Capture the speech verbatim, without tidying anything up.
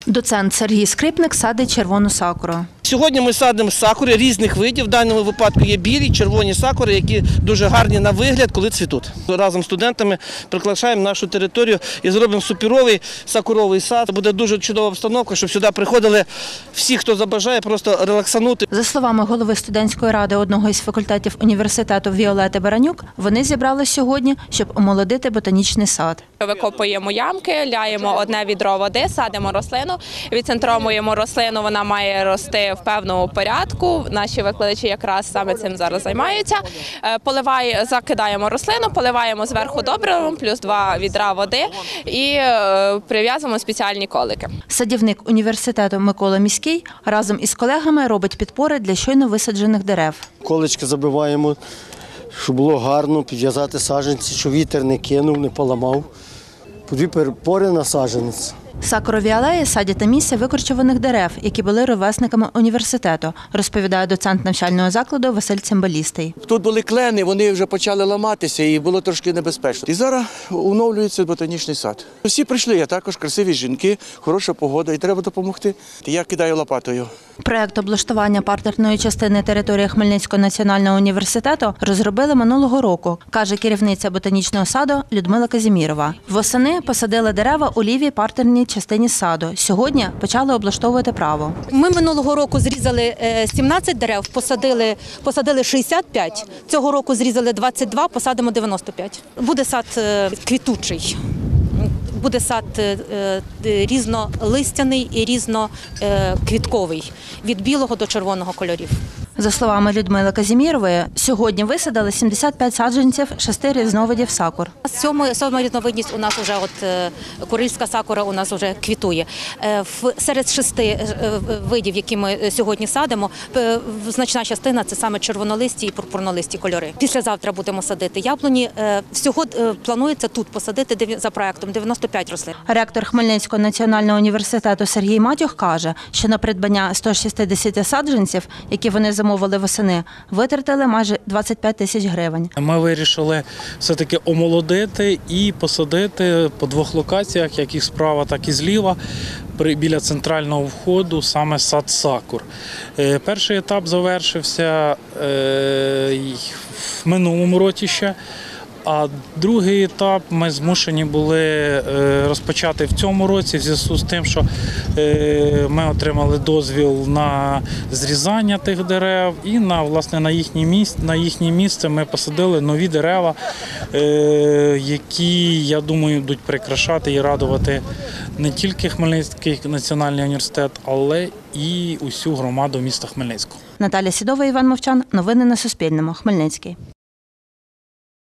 Доцент Сергій Скрипник садить червону сакуру. Сьогодні ми садимо сакури різних видів. В даному випадку є білі, червоні сакури, які дуже гарні на вигляд, коли цвітуть. Разом з студентами приглашаємо нашу територію і зробимо супіровий сакуровий сад. Буде дуже чудова обстановка, щоб сюди приходили всі, хто забажає, просто релаксанути. За словами голови студентської ради одного із факультетів університету Віолети Баранюк, вони зібрались сьогодні, щоб омолодити ботанічний сад. Викопуємо ямки, ляємо одне відро води, садимо рослину, відцентровуємо рослину, вона має рости в певному порядку. Наші викладачі якраз саме цим зараз займаються. Поливає, закидаємо рослину, поливаємо зверху добривом, плюс два відра води і прив'язуємо спеціальні колики. Садівник університету Микола Міський разом із колегами робить підпори для щойно висаджених дерев. Колечки забиваємо, щоб було гарно, підв'язати саджанці, щоб вітер не кинув, не поламав. По дві підпори на саджанець. Сакурові алеї садять на місце викорчуваних дерев, які були ровесниками університету, розповідає доцент навчального закладу Василь Цимбалістий. Тут були клени, вони вже почали ламатися і було трошки небезпечно. І зараз оновлюється ботанічний сад. Всі прийшли, а також красиві жінки, хороша погода і треба допомогти. Я кидаю лопатою. Проект облаштування партерної частини території Хмельницького національного університету розробили минулого року, каже керівниця ботанічного саду Людмила Казімірова. Восени посадили дерева у лівій партерній частині саду. Сьогодні почали облаштовувати право. Ми минулого року зрізали сімнадцять дерев, посадили, посадили шістдесят п'ять. Цього року зрізали двадцять два, посадимо дев'яносто п'ять. Буде сад квітучий. Буде сад різнолистяний і різноквітковий, від білого до червоного кольорів. За словами Людмили Казімірової, сьогодні висадили сімдесят п'ять саджанців шести різновидів сакур. Сьома, сьома різновидність у нас вже, от курильська сакура у нас вже квітує. Серед шести видів, які ми сьогодні садимо, значна частина – це саме червонолисті і пурпурнолисті кольори. Післязавтра будемо садити яблуні. Всього планується тут посадити за проектом дев'яносто п'ять рослин. Ректор Хмельницького національного університету Сергій Матюх каже, що на придбання ста шістдесят саджанців, які вони замовили восени, витратили майже двадцять п'ять тисяч гривень. Ми вирішили все-таки омолодити і посадити по двох локаціях, як і справа, так і зліва, біля центрального входу, саме сад сакур. Перший етап завершився в минулому році ще. А другий етап ми змушені були розпочати в цьому році в зв'язку з тим, що ми отримали дозвіл на зрізання тих дерев і на, власне, на їхнє місце, на їхнє місце ми посадили нові дерева, які, я думаю, будуть прикрашати і радувати не тільки Хмельницький національний університет, але і усю громаду міста Хмельницького. Наталя Сідова, Іван Мовчан. Новини на Суспільному. Хмельницький.